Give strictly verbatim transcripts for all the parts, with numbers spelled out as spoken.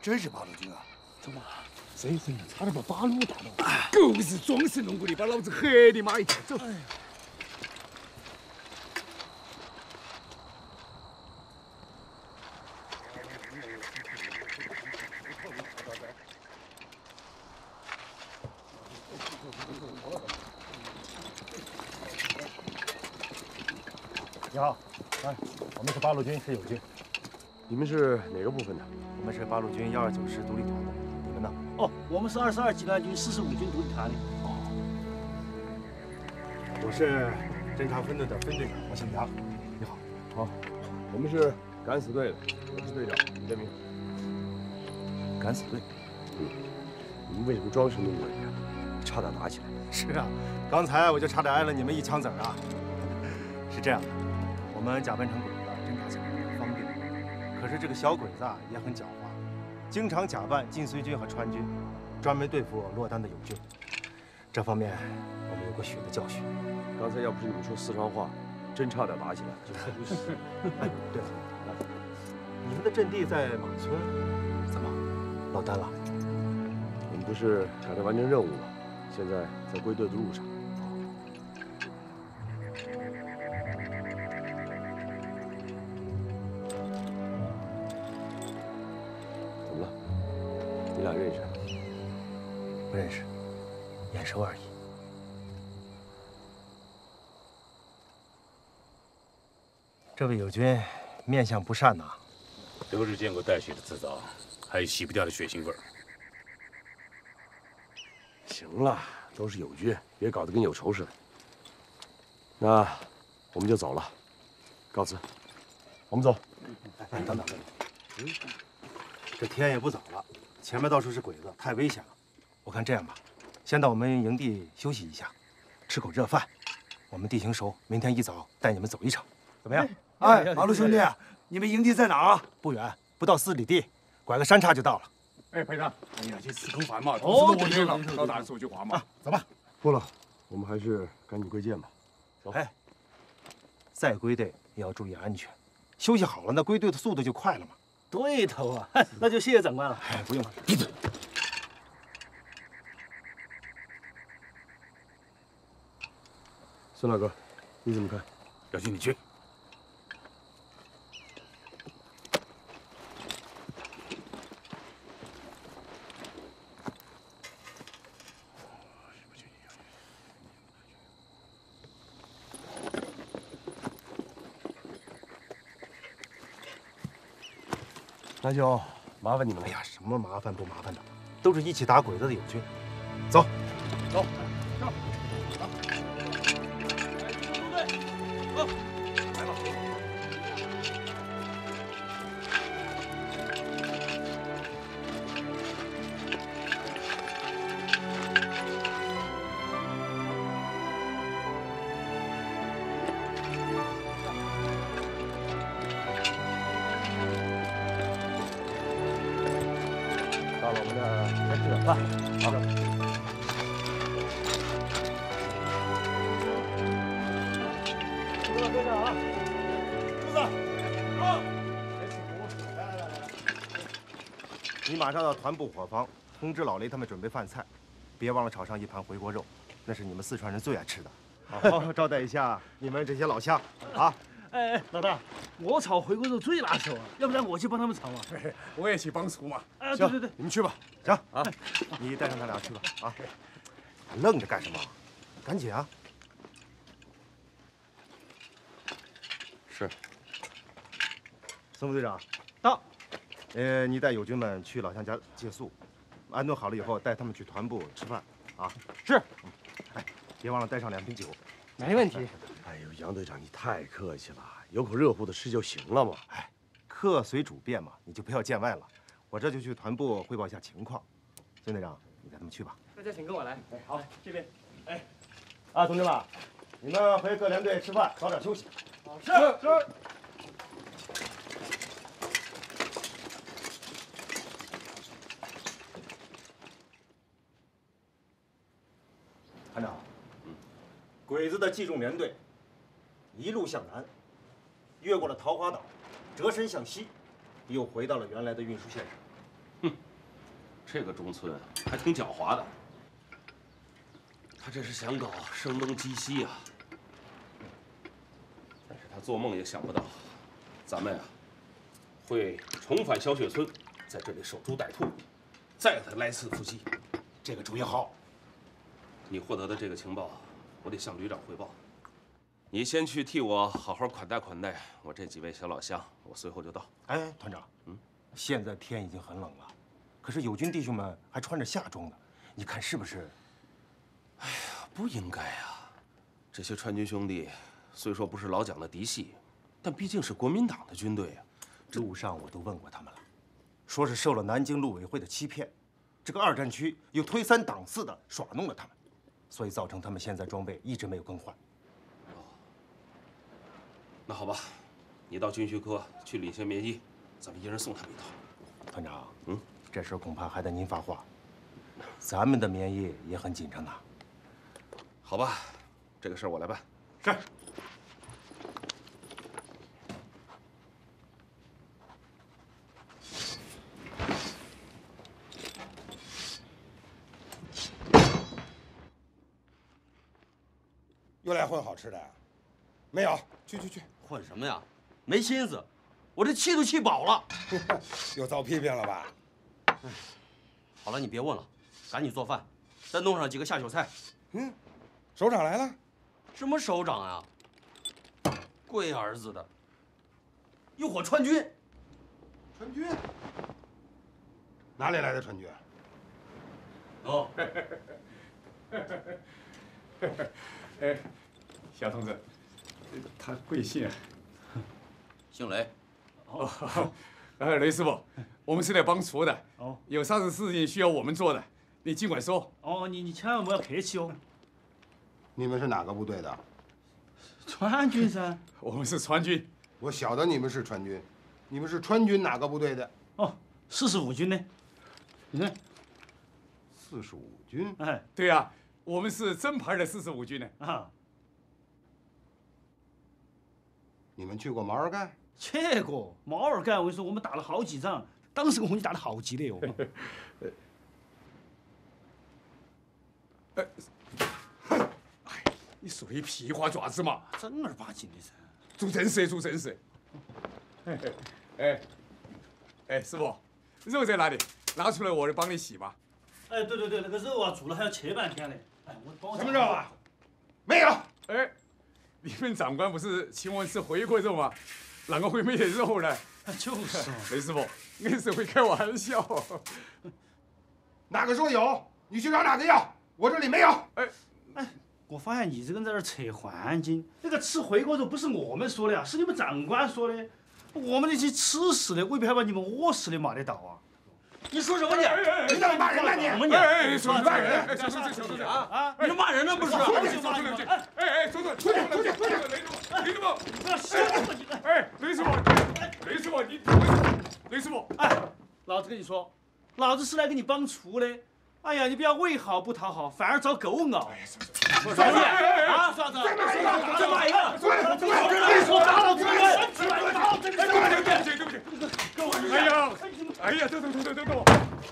真是八路军啊！ 走嘛，这一声差点把八路打到。狗日装神弄鬼的，把老子吓你妈一跳！走。 你好，哎，我们是八路军，是友军。 你们是哪个部分的？ 我们是八路军幺二九师独立团的。你们呢？ 哦，我们是二十二集团军四十五军独立团的。 哦，我是侦察分队的分队长，我姓杨。你好。 好，我们是敢死队的，我是队长，你的名？ 敢死队。 嗯，你们为什么装神弄鬼呀？差点打起来。 是啊，刚才我就差点挨了你们一枪子儿啊。是这样的，我们假扮成鬼子，侦察起来比较方便。可是这个小鬼子啊也很狡猾，经常假扮晋绥军和川军，专门对付落单的友军。这方面我们有过血的教训。 刚才要不是你们说四川话，真差点打起来。 不是。哎，对了，你们的阵地在马村，怎么落单了？ 我们不是赶着完成任务了，现在在归队的路上。怎么了？你俩认识？ 不认识，眼熟而已。这位友军面相不善呐， 都是见过带血的制造，还有洗不掉的血腥味儿。 行了，都是友军，别搞得跟有仇似的。那我们就走了，告辞。我们走。 哎，等等等等，嗯，这天也不早了，前面到处是鬼子，太危险了。我看这样吧，先到我们营地休息一下，吃口热饭。我们地形熟，明天一早带你们走一程，怎么样？ 哎，马路兄弟，你们营地在哪儿啊？ 不远，不到四里地，拐个山岔就到了。 哎，排长，哎呀，这吃口饭嘛，都是我的了。老大说句话嘛， 走吧。 不了，我们还是赶紧归建吧。走。 哎，再归队也要注意安全，休息好了，那归队的速度就快了嘛。 对头啊，那就谢谢长官了。 哎，不用了。 闭嘴。 孙大哥，你怎么看？ 小心你去。 那就麻烦你们了。 哎呀，什么麻烦不麻烦的，都是一起打鬼子的友军。走， 走，走， 走。走，来吧。 到了我们这儿该吃点饭。好的。 队长，队长啊，肚子，好。来来来来来， 你马上到团部伙房通知老雷他们准备饭菜，别忘了炒上一盘回锅肉，那是你们四川人最爱吃的。好好招待一下你们这些老乡啊！ 哎哎，老大，我炒回锅肉最拿手啊，要不然我去帮他们炒嘛。 我也去帮厨嘛。 啊，对对对， 你们去吧。 行啊，你带上他俩去吧。啊，愣着干什么？赶紧啊！ 是。 孙副队长，到。呃，你带友军们去老乡家借宿，安顿好了以后带他们去团部吃饭。啊， 是。 哎，别忘了带上两瓶酒。 没问题。 哎呦，杨队长，你太客气了，有口热乎的吃就行了嘛。 哎，客随主便嘛，你就不要见外了。我这就去团部汇报一下情况。孙队长，你带他们去吧。 大家请跟我来。哎，好，这边。哎， 啊，同志们，你们回各连队吃饭，早点休息。 好，是是。 团长，嗯，鬼子的冀中联队一路向南，越过了桃花岛，折身向西，又回到了原来的运输线上。 哼， 这个中村还挺狡猾的，他这是想搞声东击西啊！但是他做梦也想不到，咱们呀、啊、会重返小雪村，在这里守株待兔，再给他来次伏击。 这个主意好。 你获得的这个情报，我得向旅长汇报。你先去替我好好款待款待我这几位小老乡，我随后就到。 哎，团长，嗯，现在天已经很冷了，可是友军弟兄们还穿着夏装呢，你看是不是？ 哎呀，不应该啊！这些川军兄弟虽说不是老蒋的嫡系，但毕竟是国民党的军队啊。 路上我都问过他们了，说是受了南京陆委会的欺骗，这个二战区又推三挡四的耍弄了他们，所以造成他们现在装备一直没有更换。 那好吧，你到军需科去领些棉衣，咱们一人送他们一套。 团长， 嗯， 这事恐怕还得您发话，咱们的棉衣也很紧张啊。 好吧，这个事儿我来办。 是。 又来混好吃的？没有，去去去。 混什么呀？没心思，我这气都气饱了。 又遭批评了吧？ 好了，你别问了，赶紧做饭，再弄上几个下酒菜。 嗯，首长来了。 什么首长啊？龟儿子的，一伙川军。 川军？哪里来的川军？ 哦。 哎，小同志。 他贵姓啊？ 姓雷。 哦，呃，雷师傅，我们是来帮厨的。哦，有啥子事情需要我们做的，你尽管说。 哦，你你千万不要客气哦。 你们是哪个部队的？ 川军噻。 我们是川军。 我晓得你们是川军，你们是川军哪个部队的？ 哦，四十五军呢？你看。 四十五军？ 哎，对呀、啊，我们是正牌的四十五军呢。啊。 你们去过毛尔干？ 去过毛尔干，我跟你说，我们打了好几仗，当时我们打得好激烈哦。 哎，你说的屁话爪子嘛？ 正儿八经的噻。 做正事，做正事。哎，哎，哎，师傅，肉在哪里？拿出来，我就帮你洗吧。 哎，对对对，那个肉啊，煮了还要切半天嘞。哎，我帮我。 什么肉啊？没有。 哎。 你们长官不是请我吃回锅肉吗？哪个会没得肉呢？ 就是。 雷师傅，硬是会开玩笑。 哪个说有？你去找哪个要？我这里没有。 哎哎，我发现你这个人在这扯环境。那个吃回锅肉不是我们说的呀，是你们长官说的。我们那些吃屎的未必还把你们饿死的骂得到啊。 你说什么你？ 你怎么骂人呢你？ 什么你？ 哎，说骂人！ 哎，说说说说啊啊！你这骂人呢不是？ 哎哎，说说出去出去出去！雷师傅，雷师傅， 不要说我你！ 哎，雷师傅，雷师傅你，雷师傅， 哎，老子跟你说，老子是来给你帮厨的。哎呀，你不要为好不讨好，反而找狗咬。 说啥子？啊，啥子？ 再骂一个！ 再骂一个！ 出来！出来！ 你说打倒这个人！ 对不起对不起对不起！哎呀，哎呀，走走走走走走！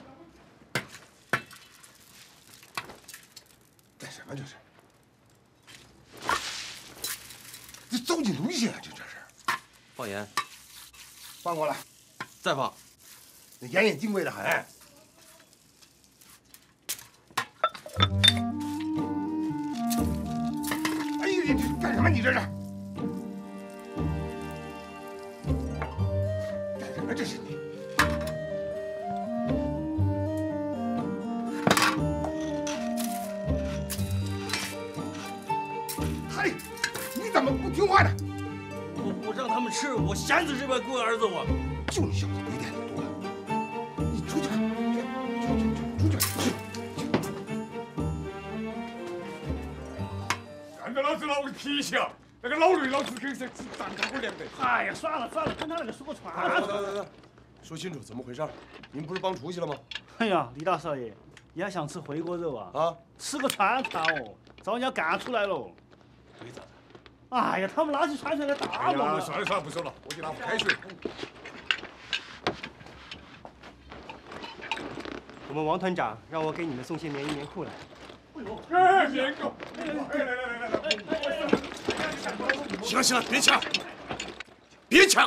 干什么这是？这糟践东西啊！这这是。 放盐。 放过来。 再放。 那盐也金贵的很。哎呦，你这干什么？你这是？干什么？这是你？ 怎么不听话呢？ 我我让他们吃，我闲死这帮龟儿子我。 就你小子鬼点子多，你出去吧，出去，出去， 看到老子老个脾气啊！那个老驴老子肯是长开过粮的。 哎呀，算了算了，跟他那个说个船。 等等等等，说清楚怎么回事？您不是帮厨去了吗？ 哎呀，李大少爷，你还想吃回锅肉啊？ 啊， 吃个船船哦，遭人家赶出来喽。 对的。 哎呀，他们拿起船船来打我们！ 算了算了，不说了，我去拿壶开水。 同我们王团长让我给你们送些棉衣棉裤来。 哎，棉裤！哎，来来来来来！ 行了行了，别抢，别抢！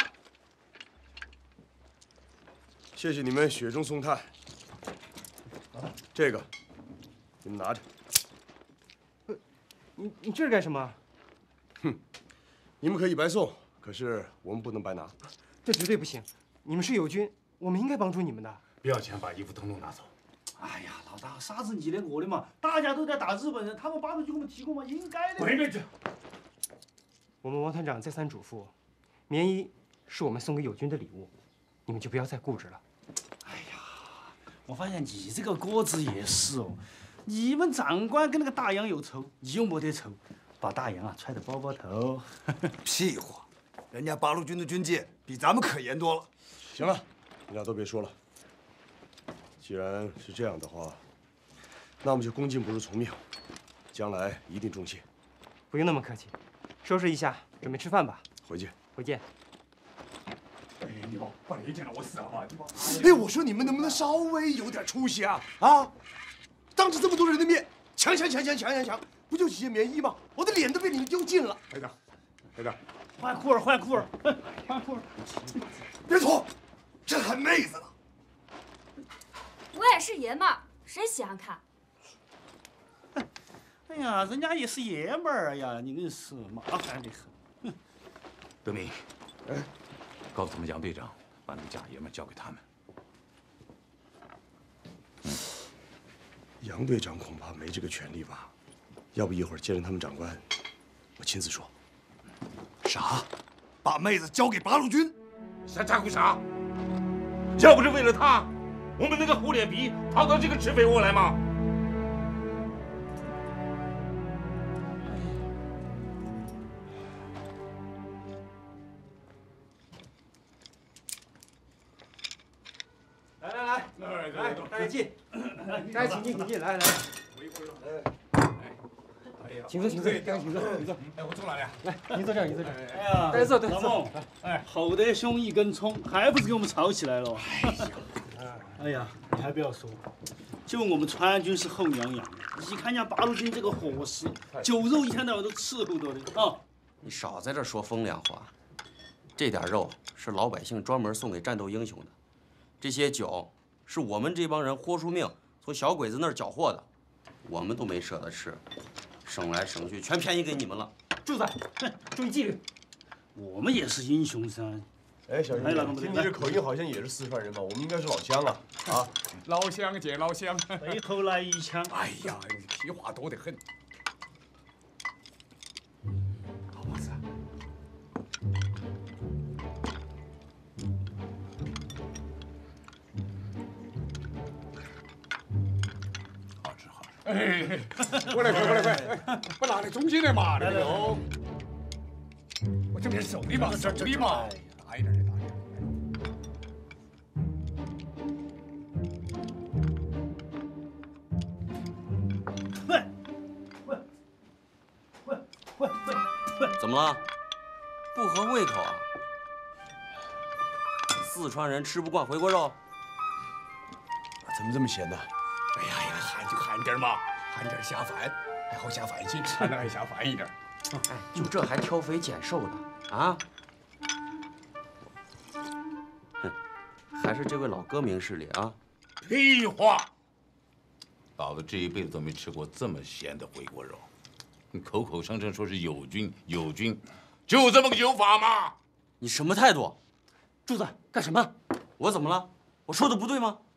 谢谢你们雪中送炭。这个，你们拿着。 你你这是干什么？ 哼，你们可以白送，可是我们不能白拿。 这绝对不行！你们是友军，我们应该帮助你们的。 不要钱，把衣服统统拿走。 哎呀，老大，啥子你的我的嘛？大家都在打日本人，他们八路军给我们提供嘛，应该的。 滚出去！ 我们王团长再三嘱咐，棉衣是我们送给友军的礼物，你们就不要再固执了。 哎呀，我发现你这个果子也是哦，你们长官跟那个大洋有仇，你又没得仇，把大洋啊揣在包包头。 屁话，人家八路军的军纪比咱们可严多了。 行了，你俩都别说了。既然是这样的话，那我们就恭敬不如从命，将来一定重谢。 不用那么客气，收拾一下，准备吃饭吧。 回去。 回见。 哎，你把把雷见了，我死了吧？你把。 哎，我说你们能不能稍微有点出息啊？啊！当着这么多人的面，抢抢抢抢抢抢抢，不就几件棉衣吗？我的脸都被你们丢尽了。 排长，排长， 换裤儿，换裤儿，换裤儿。 别脱，这还妹子呢。 我也是爷们儿，谁稀罕看？ 哎呀，人家也是爷们儿呀，你硬是麻烦得很。 德明，哎，告诉他们杨队长，把那个假爷们交给他们。 杨队长恐怕没这个权利吧？要不一会儿见着他们长官，我亲自说。 啥？把妹子交给八路军？ 瞎咋呼啥？要不是为了他，我们那个厚脸皮跑到这个赤匪窝来吗？ 来来来，来，大家进，大家请进，请进，来来。请坐，请坐，大家请坐，请坐。 哎，我坐哪里啊？ 来，您坐这儿，您坐这儿。 哎呀， 大家坐，大家老坐。 孟，哎，厚德兄一根葱，还不是给我们吵起来了？哎呀，你还不要说，就我们川军是后娘养的，一看人家八路军这个伙食，酒肉一天到晚都伺候着的啊。 你少在这说风凉话，这点肉是老百姓专门送给战斗英雄的，这些酒是我们这帮人豁出命从小鬼子那儿缴获的，我们都没舍得吃，省来省去全便宜给你们了。 住嘴！注意纪律。 我们也是英雄噻。 哎，小兄弟，听你这口音好像也是四川人吧？我们应该是老乡啊！啊， 老乡见老乡。 背后来一枪。 哎呀，你屁话多得很。好娃子。 好吃好吃。 哎，过来快过来快，哎，把拿来中间的嘛，那个哟。我这边手里嘛，手里嘛，大一点的大一点。 喂，喂，喂，喂，喂， 怎么了？不合胃口啊？四川人吃不惯回锅肉？ 怎么这么咸呢？ 哎呀呀，含就含点嘛，含点下饭，还好下饭心，含的还下饭一点。 哎，就这还挑肥拣瘦的啊？哼，还是这位老哥明事理啊！ 屁话！老子这一辈子都没吃过这么咸的回锅肉，你口口声声说是友军，友军，就这么个有法吗？ 你什么态度？ 柱子干什么？ 我怎么了？我说的不对吗？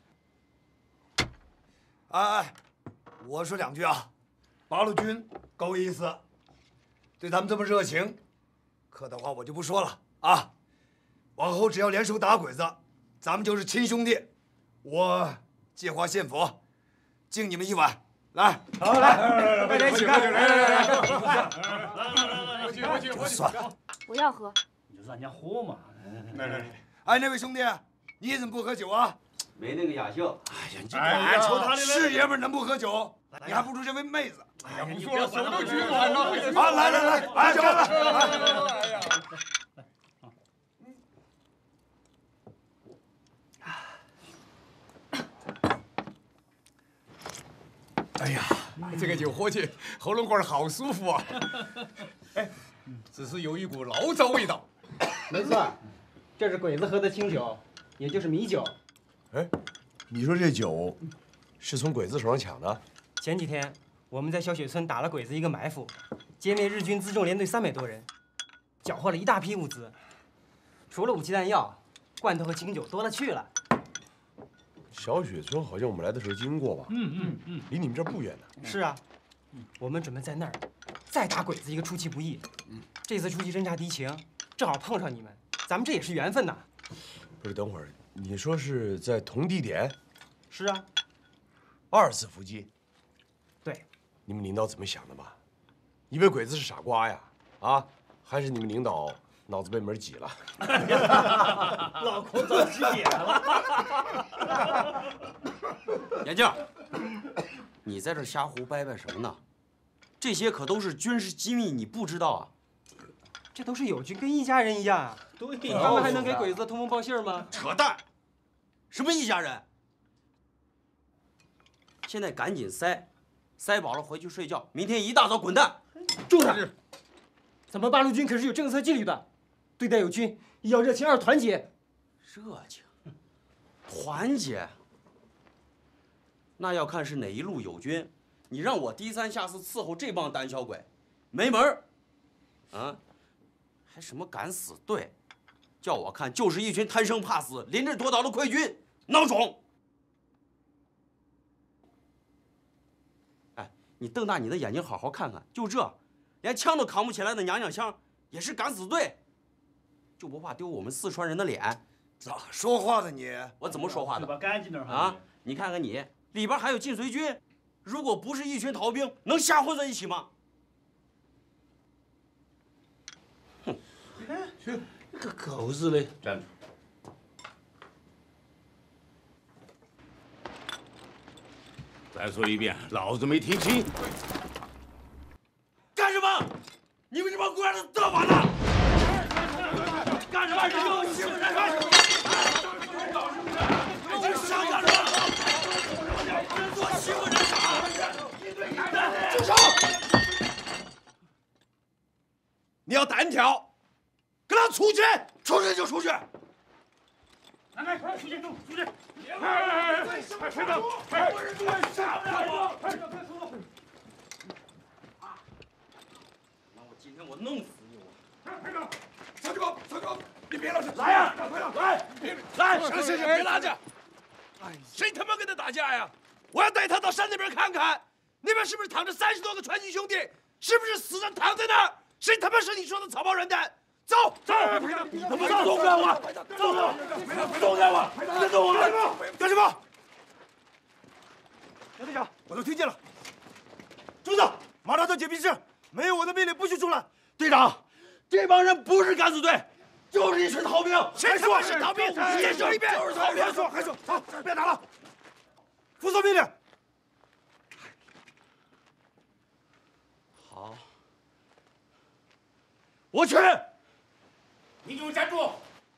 哎哎，我说两句啊，八路军够意思，对咱们这么热情，客套话我就不说了啊。往后只要联手打鬼子，咱们就是亲兄弟。我借花献佛，敬你们一碗，来， 好来，大家一起干，来来来来， 我去我去我去， 算了， 我要喝。 你就让人家喝嘛。 来来来， 哎，那位兄弟，你怎么不喝酒啊？ 没那个雅兴。 哎呀，你管抽他的是爷们能不喝酒？你还不如这位妹子。 哎呀， 不说了，手都举完了。 啊，来来来，来酒了。 哎呀， 哎呀， 这个酒喝起喉咙管好舒服啊！哎，只是有一股醪糟味道。 没错，这是鬼子喝的清酒，也就是米酒。 哎，你说这酒是从鬼子手上抢的？ 前几天我们在小雪村打了鬼子一个埋伏，歼灭日军辎重连队三百多人，缴获了一大批物资，除了武器弹药，罐头和清酒多了去了。 小雪村好像我们来的时候经过吧？ 嗯嗯嗯， 离你们这儿不远呢。 是啊，我们准备在那儿再打鬼子一个出其不意。这次出去侦察敌情，正好碰上你们，咱们这也是缘分呐。 不是，等会儿你说是在同地点？ 是啊， 二次伏击。 对， 你们领导怎么想的吧？以为鬼子是傻瓜呀？啊，还是你们领导脑子被门挤了？ 老孔早急眼了。 眼镜，你在这瞎胡掰掰什么呢？这些可都是军事机密，你不知道啊？ 这都是友军，跟一家人一样啊。 对， 他们还能给鬼子通风报信吗？ 扯淡！什么一家人？现在赶紧塞，塞饱了回去睡觉，明天一大早滚蛋。 住手！咱们八路军可是有政策纪律的，对待友军要热情而团结。 热情，团结，那要看是哪一路友军。你让我低三下四伺候这帮胆小鬼，没门儿！啊，还什么敢死队？叫我看就是一群贪生怕死、临阵脱逃的溃军，孬种！哎，你瞪大你的眼睛，好好看看，就这，连枪都扛不起来的娘娘腔，也是敢死队，就不怕丢我们四川人的脸？ 咋说话的你？ 我怎么说话的？ 把干净点啊！你看看你，里边还有晋绥军，如果不是一群逃兵，能瞎混在一起吗？ 哼，去，个狗日的！ 站住！再说一遍，老子没听清。 干什么？你们这帮龟儿子嘚瑟呢？干什么？你给我欺负人！干什么？你这想干什么？人做欺负人傻！ 住手！你要单挑，给他出去！出去就出去！ 来来，快出去，出出去！ 哎哎哎！快快走！快！快杀不了我！快快走！ 那我今天我弄死你！我！ 排长，曹局长，曹局长，你别老是来呀！ 排长， 来来，行行行，别打架！ 哎， 谁他妈跟他打架呀？我要带他到山那边看看，那边是不是躺着三十多个川军兄弟？是不是死人躺在那儿？谁他妈是你说的草包人蛋？走走！ 排长， 你他妈松开我！走走！松开我！别动我！干什么？杨队长，我都听见了。柱子，马上到解密室，没有我的命令不许出来。队长，这帮人不是敢死队，就是一群逃兵。谁他妈是逃兵？再说一遍，就是逃兵。还说还说，好，别打了，服从命令。 好， 我去。 你给我站住！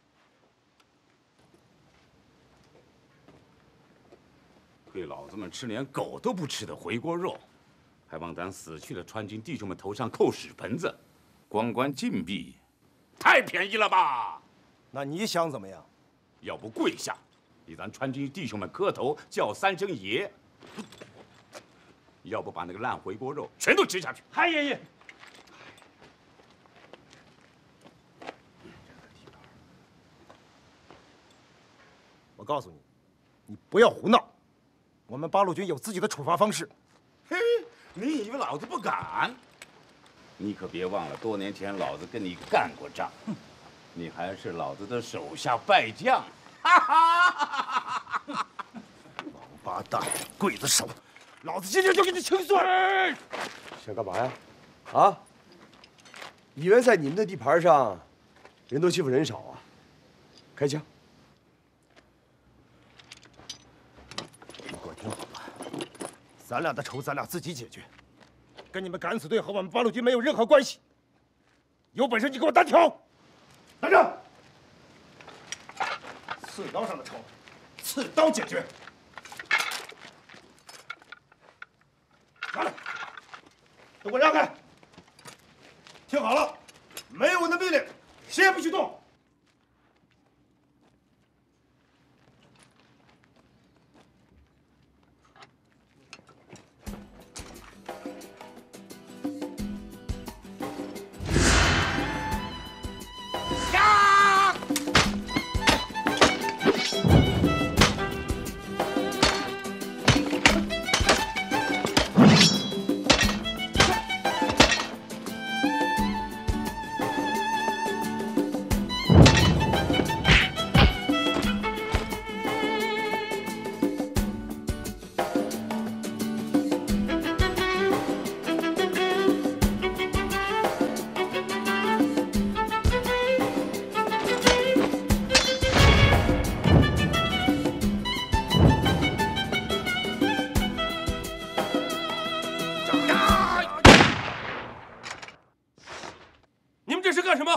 亏老子们吃连狗都不吃的回锅肉，还往咱死去的川军弟兄们头上扣屎盆子，关关禁闭，太便宜了吧？ 那你想怎么样？ 要不跪下，给咱川军弟兄们磕头叫三声爷；要不把那个烂回锅肉全都吃下去。 嗨，爷爷。 我告诉你，你不要胡闹。我们八路军有自己的处罚方式。 嘿，你以为老子不敢？你可别忘了，多年前老子跟你干过仗，你还是老子的手下败将。哈哈！ 王八蛋，刽子手，老子今天就给你清算！想干嘛呀？啊？以为在你们的地盘上，人多欺负人少啊？开枪！你给我听好了，咱俩的仇咱俩自己解决，跟你们敢死队和我们八路军没有任何关系。有本事你给我单挑！等着！刺刀上的仇，刺刀解决。 给我让开！听好了，没有我的命令，谁也不许动。 干什么？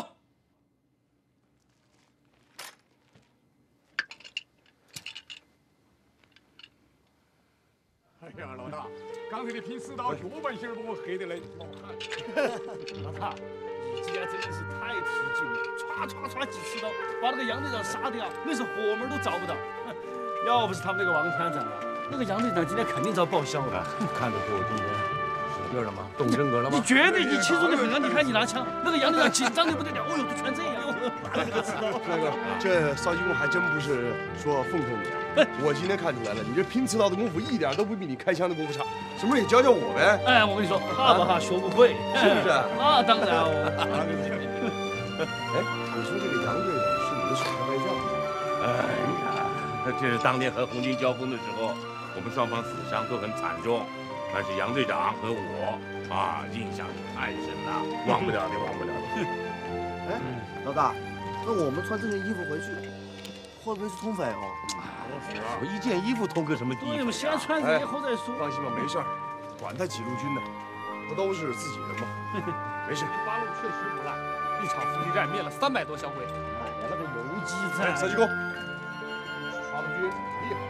哎呀，老大，刚才你拼刺刀，脚板心儿把我黑得嘞，冒汗。 老大，你今天真的是太提劲了，唰唰唰几刺刀，把那个杨队长杀掉，那是火门都找不到。要不是他们那个王团长啊，那个杨队长今天肯定遭报销了。 看得出我今天使劲了吗？动真格了吗？ 你绝对你轻松的很啊！你看你拿枪，那个杨队长紧张的不得了，哦呦，都全这样。拿那个刺刀。 那个，这邵继功还真不是说奉承你啊，我今天看出来了，你这拼刺刀的功夫一点都不比你开枪的功夫差，什么时候也教教我呗？ 哎，我跟你说，怕不怕学不会， 是不是？ 那当然哦。 哎，你说这个杨队长是你的手下败将？ 哎呀，这是当年和红军交锋的时候，我们双方死伤都很惨重，但是杨队长和我啊，印象太深了，忘不了的，忘不了的。 哎，老大，那我们穿这件衣服回去，会不会是通匪哦？ 我一件衣服通个什么地方？ 对，我们先穿着以后再说。 放心吧，没事儿，管他几路军呢，不都是自己人吗？没事。 八路确实不赖，一场伏击战灭了三百多小鬼。 哎呀，那个游击哎， 战。 邵继功， 八路军厉害。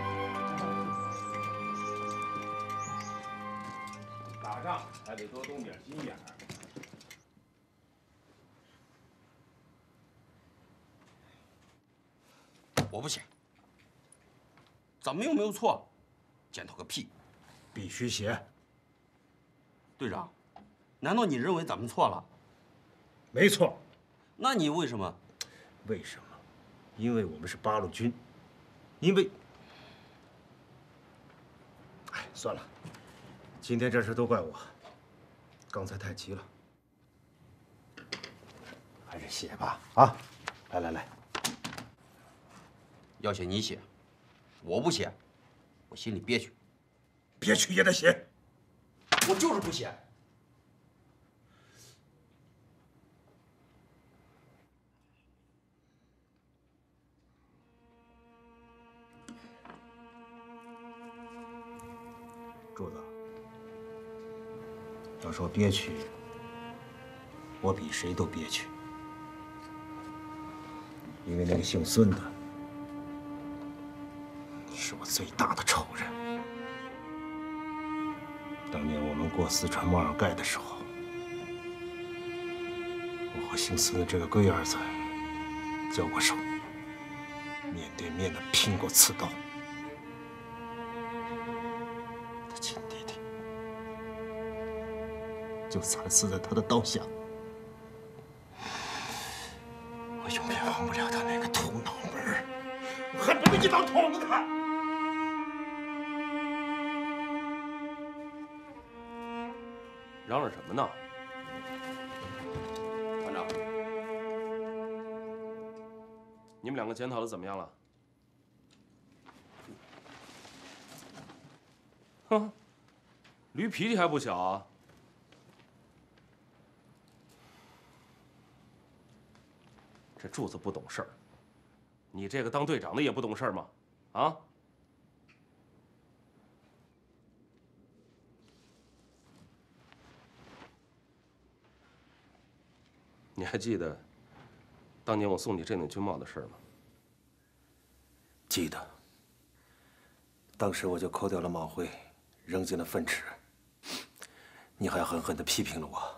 打仗还得多动点心眼儿。 我不写，咱们又没有错，检讨个屁！ 必须写。 队长，难道你认为咱们错了？ 没错。 那你为什么？ 为什么？因为我们是八路军，因为……哎，算了，今天这事都怪我，刚才太急了，还是写吧。啊，来来来。 要写你写，我不写，我心里憋屈。 憋屈也得写。 我就是不写。 柱子，要说憋屈，我比谁都憋屈，因为那个姓孙的。是我最大的仇人。当年我们过四川莫尔盖的时候，我和姓孙的这个龟儿子交过手，面对面的拼过刺刀。他亲弟弟就惨死在他的刀下。我永远忘不了他那个土脑门，我恨不得一刀捅了他。 嚷嚷什么呢？团长，你们两个检讨的怎么样了？哼，驴脾气还不小啊！这柱子不懂事儿，你这个当队长的也不懂事儿吗？啊？你还记得当年我送你这顶军帽的事吗？ 记得。当时我就抠掉了帽徽，扔进了粪池。 你还狠狠地批评了我。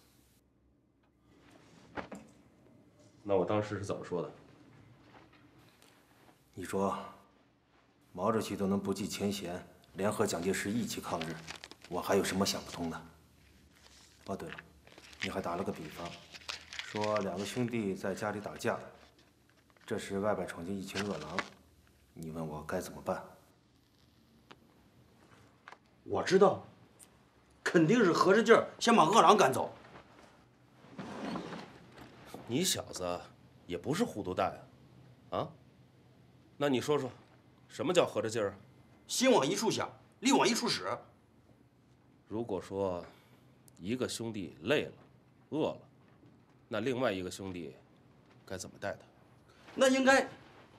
那我当时是怎么说的？ 你说，毛主席都能不计前嫌，联合蒋介石一起抗日，我还有什么想不通的？哦，对了，你还打了个比方，说两个兄弟在家里打架，这时外边闯进一群恶狼，你问我该怎么办？ 我知道，肯定是合着劲儿先把恶狼赶走。 你小子也不是糊涂蛋啊！啊，那你说说，什么叫合着劲儿啊？ 心往一处想，力往一处使。 如果说一个兄弟累了、饿了，那另外一个兄弟该怎么带他？ 那应该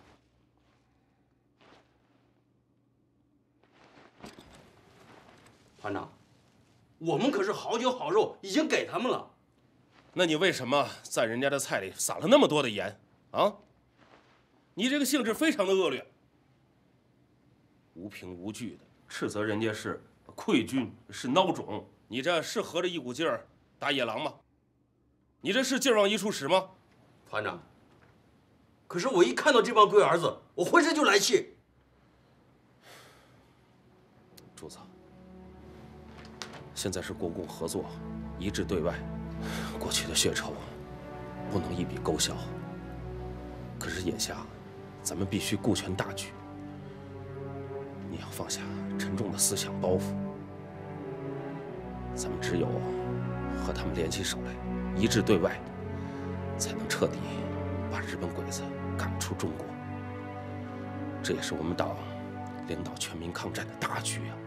团长，我们可是好酒好肉已经给他们了。 那你为什么在人家的菜里撒了那么多的盐啊？你这个性质非常的恶劣，无凭无据的斥责人家是溃军是孬种，你这是合着一股劲儿打野狼吗？你这是劲儿往一处使吗？ 团长，可是我一看到这帮龟儿子，我浑身就来气。 柱子，现在是国共合作，一致对外，过去的血仇不能一笔勾销。可是眼下，咱们必须顾全大局。你要放下沉重的思想包袱，咱们只有和他们联起手来，一致对外，才能彻底把日本鬼子赶出中国。这也是我们党领导全民抗战的大局啊！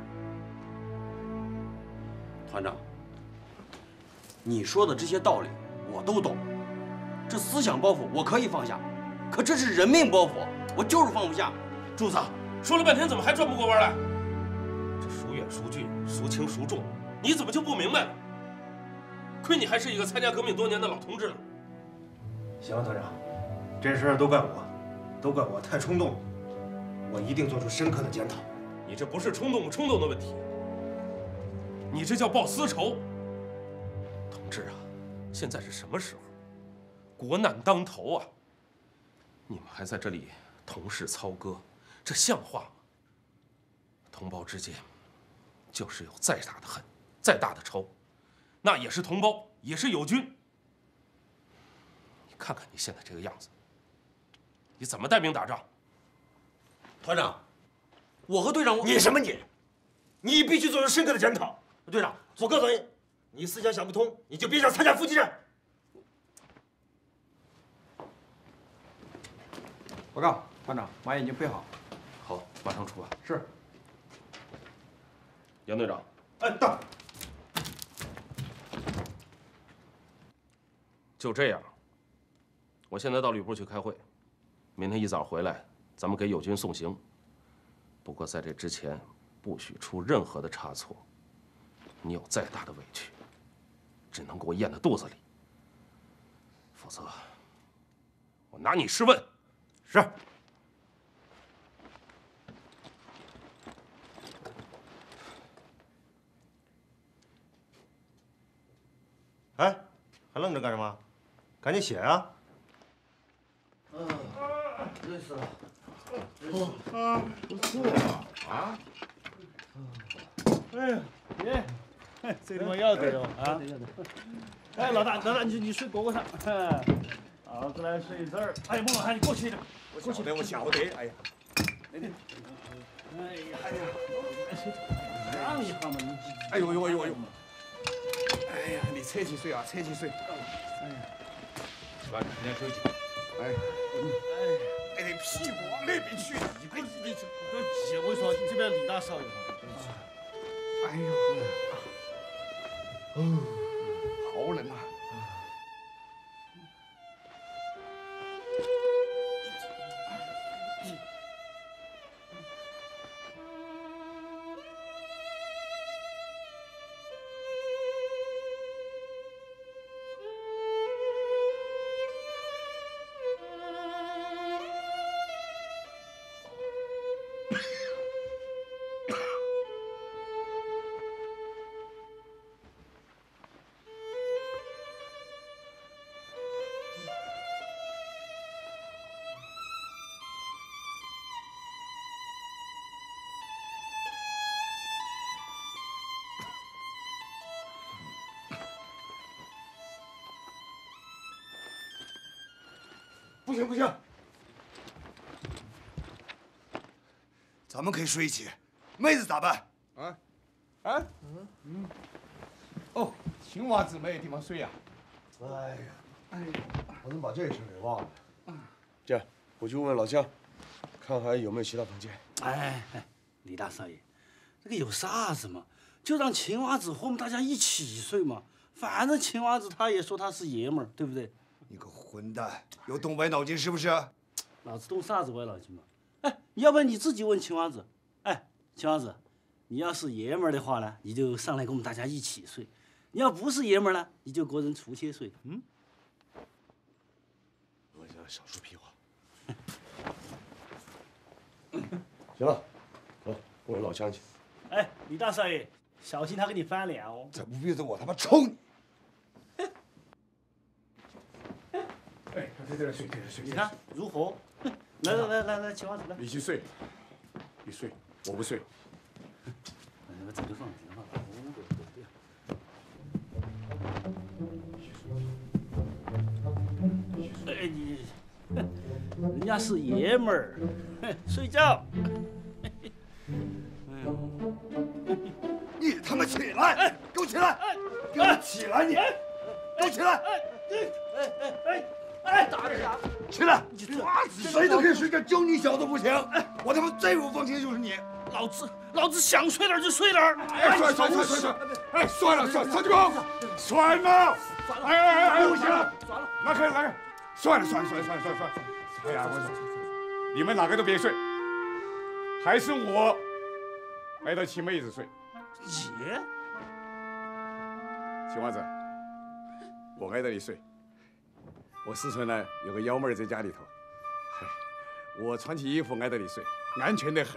团长，你说的这些道理我都懂，这思想包袱我可以放下，可这是人命包袱，我就是放不下。 柱子，说了半天怎么还转不过弯来？这孰远孰近，孰轻孰重，你怎么就不明白了？亏你还是一个参加革命多年的老同志了。 行了，团长，这事儿都怪我，都怪我太冲动了，我一定做出深刻的检讨。 你这不是冲动不冲动的问题，你这叫报私仇。同志啊，现在是什么时候？国难当头啊！你们还在这里同室操戈，这像话吗？同胞之间，就是有再大的恨，再大的仇，那也是同胞，也是友军。你看看你现在这个样子，你怎么带兵打仗？ 团长，我和队长， 你什么你？你必须做出深刻的检讨。队长，我告诉你，你思想想不通，你就别想参加伏击战。 报告，团长，马已经备好。 好，马上出发。 是。 杨队长。 哎，到。 就这样。我现在到旅部去开会，明天一早回来，咱们给友军送行。不过在这之前，不许出任何的差错。你有再大的委屈，只能给我咽在肚子里，否则我拿你试问。 是。哎，还愣着干什么？赶紧写啊！ 嗯，累死了。 啊，不错啊！ 哎呀，耶！这他妈要得哦啊！哎，老大，老大，你你睡蝈蝈上，老子来睡这儿。哎，孟老汉，你过去一点， 我过去，我晓得。哎呀， 哎呀，哎呀，让一下嘛，你。 哎呦呦哎呦哎呦！哎呀，你侧起睡啊，侧起睡。哎呀， 把今天休息。 哎，哎，哎，你屁股往那边去！ 你不你这不要急，我跟你说，你这边李大少爷。 哎呦，哦，好冷啊！ 不行不行， 咱们可以睡一起，妹子咋办？ 啊啊嗯嗯。哦，青蛙子没地方睡呀。 哎呀，哎呀，我怎么把这事给忘了？这样，我去问问老姜，看还有没有其他房间。 哎哎，李大少爷，这个有啥子嘛？就让青蛙子和我们大家一起睡嘛。反正青蛙子他也说他是爷们儿，对不对？ 你个混蛋，有动歪脑筋是不是？ 老子动啥子歪脑筋嘛？哎，要不然你自己问青蛙子。哎，青蛙子，你要是爷们儿的话呢，你就上来跟我们大家一起睡；你要不是爷们儿呢，你就个人出去睡。嗯。 我想少说屁话。行了，走，我问老姜去。 哎，李大少爷，小心他给你翻脸哦！ 再不闭嘴，我他妈抽你！ 哎，在这儿睡，在这儿睡。 你看如何？来来来来来，青蛙子来。 你去睡，你睡，我不睡。 那个这个放，这个放。哎你，人家是爷们儿，睡觉。 你他妈起来！给我起来！给我起来！你，给我起来！ 哎哎哎哎！打人呀！ 起来！ 你抓子！ 谁都可以睡觉，就你小子不行！哎，我他妈最不放心的就是你！ 老子老子想睡哪儿就睡哪儿！ 哎，算算算算算！哎，算了算了，曹局公，算了！哎哎哎哎，不行了！ 算了， 那可以那个，算了算了算了算了算了算了！哎呀，我说，你们哪个都别睡，还是我挨得起妹子睡。 姐， 青蛙子，我挨着你睡。我四川呢有个幺妹儿在家里头，嗨，我穿起衣服挨着你睡，安全得很。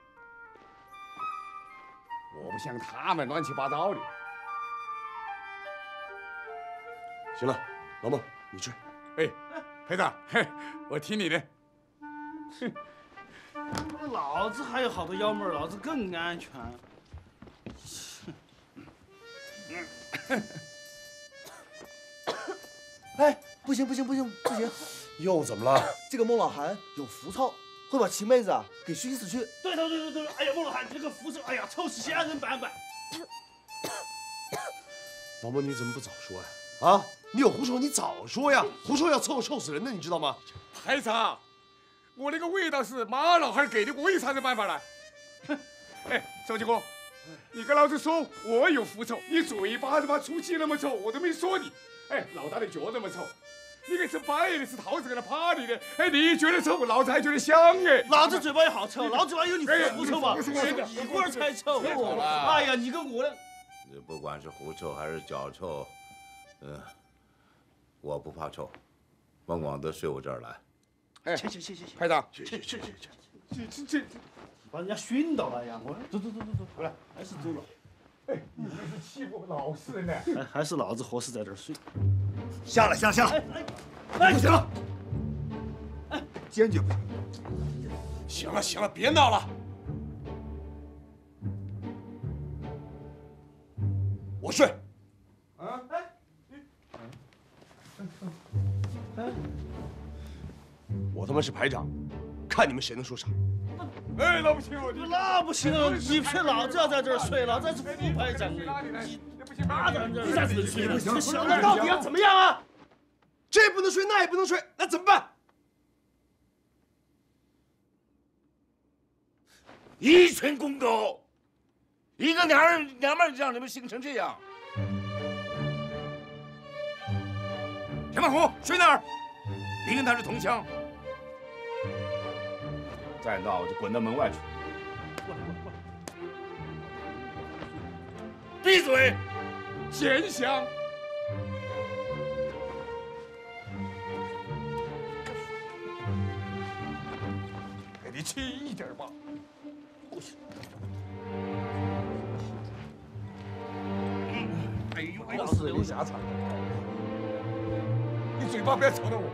我不像他们乱七八糟的。 行了，老孟，你睡。 哎，排长，嘿，我听你的。 老子还有好多幺妹儿，老子更安全。 哎，不行不行不行不行！ 又怎么了？ 这个孟老寒有狐臭，会把秦妹子啊给熏死去。 对头对对对！哎呀，孟老寒，你这个狐臭，哎呀，臭死仙人板板。 老孟，你怎么不早说呀？啊，你有狐臭你早说呀！狐臭要臭臭死人的，你知道吗？ 排长，我那个味道是马老汉给的，我有啥子办法呢？哎，周继公，你跟老子说我有狐臭，你嘴巴他妈出气那么臭，我都没说你。哎，老大的脚那么臭，你给是白的，是桃子搁那趴你的，哎，你觉得臭，老子还觉得香哎。 老子嘴巴也好臭，老子嘴巴有你狐臭吗？ 是一会儿才臭。哎呀，你跟我的， 这不管是狐臭还是脚臭，嗯，我不怕臭，甭管都睡我这儿来。 哎， 去去去去去， 排长， 去去去去去去去， 把人家熏到了呀！我走走走走走，回来，还是走了。 哎，你这是欺负老实人呢。 还还是老子合适在这儿睡。 下来下来下来！哎，不行了，哎，坚决不行！ 行了行了，别闹了。 我睡。 啊？哎， 我他妈是排长，看你们谁能说啥。 哎，那不行， 那不行，你骗老子要在这儿睡，老子是副排长，你哪在这儿？你咋子能睡？不行，小子到底要怎么样啊？ 这也不能睡，那也不能睡，那怎么办？ 一群公狗，一个娘儿娘们儿让你们醒成这样。田万红睡哪儿？你跟他是同乡。再闹就滚到门外去！闭嘴！ 闲香。给你轻一点吧。不行。哎呦哎呦，死有下场！你嘴巴不要吵到我。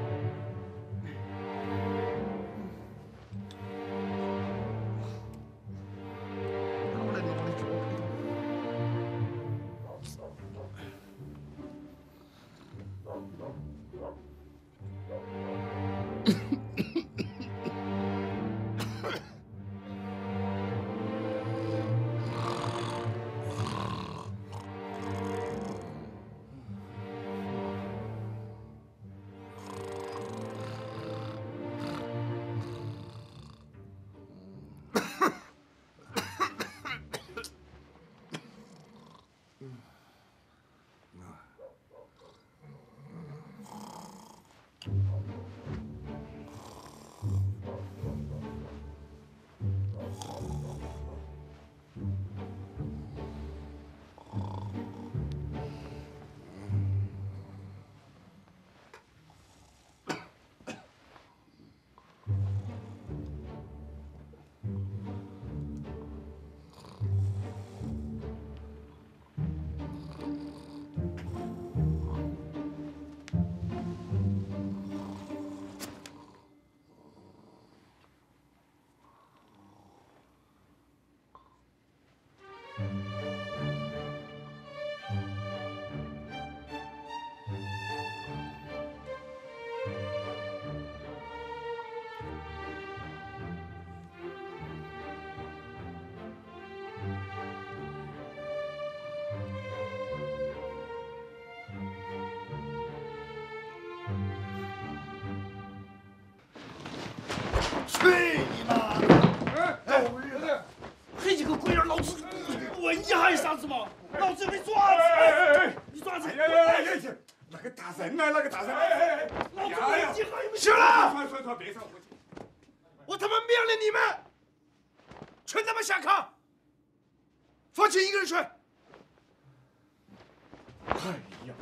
去你妈的！ 哎，狗日的！ 嘿，你个龟儿，老子问一下有啥子嘛？老子没爪子！ 哎哎哎！ 你爪子！ 哎呀呀呀呀！那个大人啊，那个大人！哎哎哎！ 老子问一下有没有？ 行了， 算算算，别上火气！ 我他妈命令你们，全他妈下炕，放弃一个人睡。 哎呀！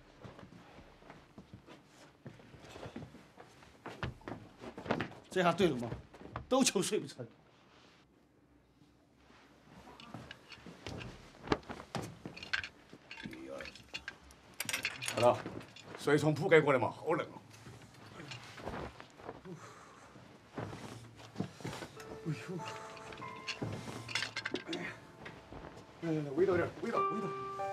这下对了嘛？都求睡不成。 好了，睡床铺盖过来嘛，好冷哦。哎呦！哎呀！来来来，围到点，围到围到。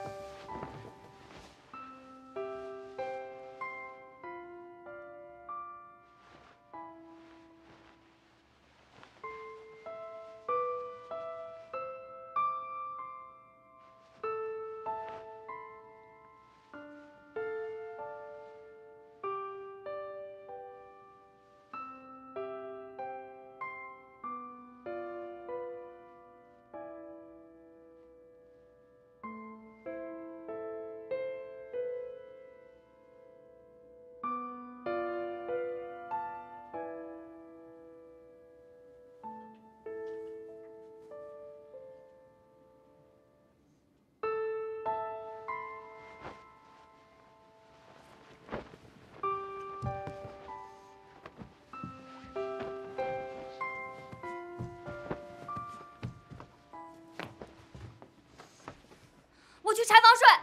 我去柴房睡。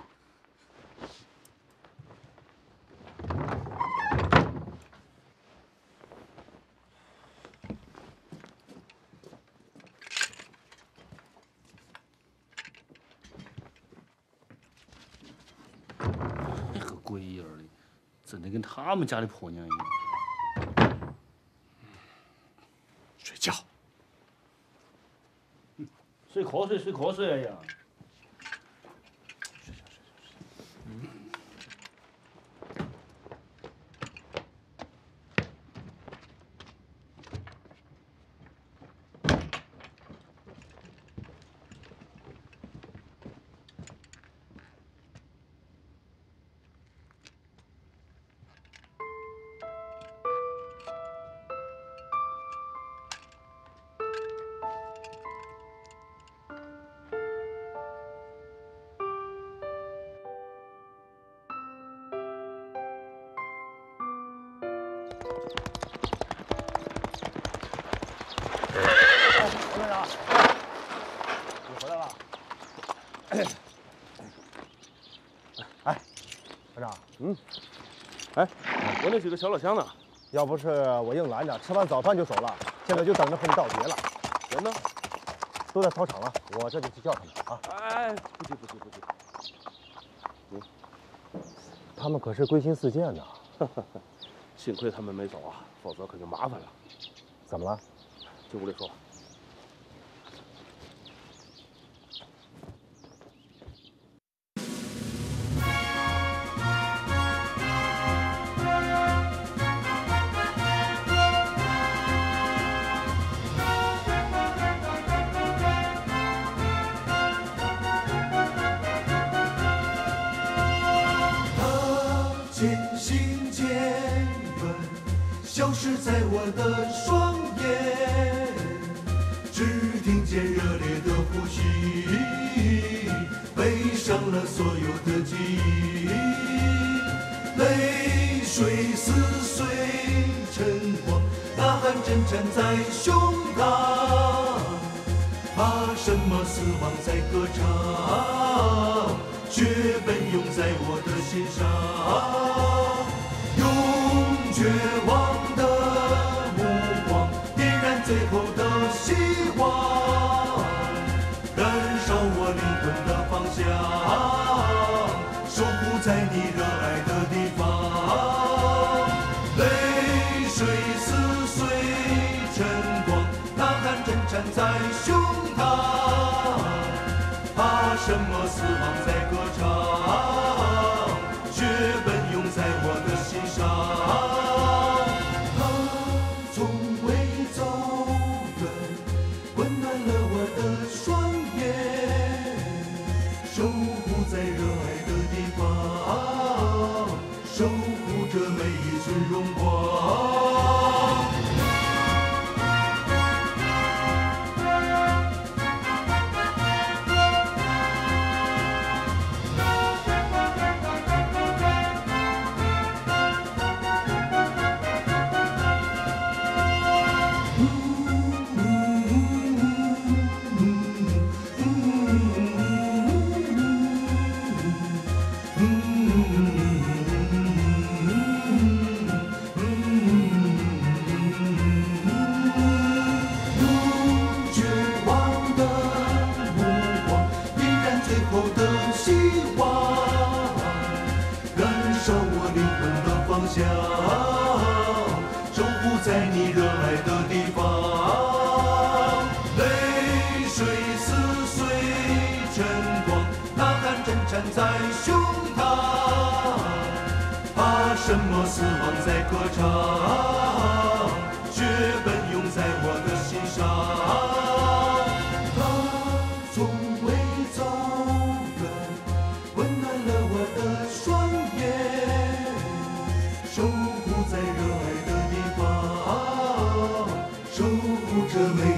那个龟儿的，整得跟他们家的婆娘一样。 睡觉。 睡瞌睡，睡瞌睡呀！ 王队长，你回来了。哎，团长，嗯，哎，我那几个小老乡呢？要不是我硬拦着，吃完早饭就走了，现在就等着和你道别了。人呢？都在操场了，我这就去叫他们啊。哎，不急不急不急。嗯，他们可是归心似箭呐。幸亏他们没走啊，否则可就麻烦了。怎么了？进屋里说。 渐行渐远，消失在我的双眼，只听见热烈的呼吸，背上了所有的记忆，泪水撕碎晨光，呐喊震颤在胸膛，怕什么死亡在歌唱，血奔涌在我的心上。绝望的目光，点燃最后的希望，燃烧我灵魂的方向，守护在你热爱的地方。泪水撕碎晨光，呐喊震颤在胸膛，怕什么死亡在歌唱，血奔涌在我的心上。从未走。 向，守护在你热爱的地方。泪水撕碎晨光，呐喊震颤在胸膛，怕什么死亡在歌唱，血奔涌在我的心上。它从未走远，温暖了我的双眼，守护在热爱的地方，守护着美